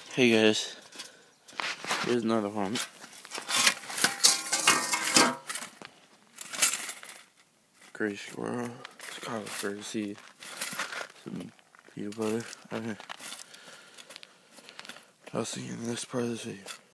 Hey guys, here's another one. Gray squirrel. It's called for seed. Some peanut butter. Okay. I'll see you in the next part of this video.